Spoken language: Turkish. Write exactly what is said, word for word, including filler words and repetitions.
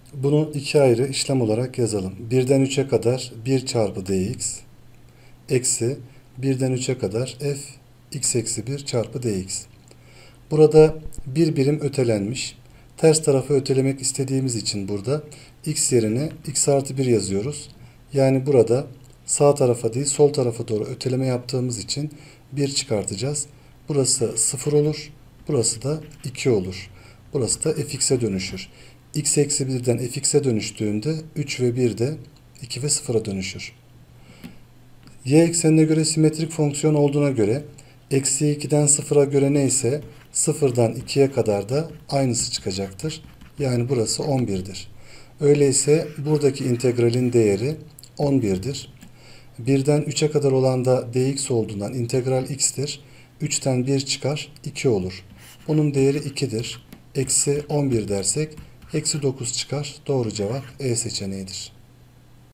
Bunu iki ayrı işlem olarak yazalım. birden üçe kadar bir çarpı dx eksi birden üçe kadar f x eksi bir çarpı dx. Burada bir birim ötelenmiş. Ters tarafı ötelemek istediğimiz için burada x yerine x artı bir yazıyoruz. Yani burada sağ tarafa değil sol tarafa doğru öteleme yaptığımız için bir çıkartacağız. Burası sıfır olur. Burası da iki olur. Burası da fx'e dönüşür. X eksi birden fx'e dönüştüğünde üç ve bir de iki ve sıfıra dönüşür. Y eksenine göre simetrik fonksiyon olduğuna göre eksi ikiden sıfıra göre neyse sıfırdan ikiye kadar da aynısı çıkacaktır. Yani burası on birdir. Öyleyse buradaki integralin değeri on birdir. birden üçe kadar olan da dx olduğundan integral x'tir. üçten bir çıkar, iki olur. Bunun değeri ikidir. Eksi on bir dersek eksi dokuz çıkar. Doğru cevap E seçeneğidir.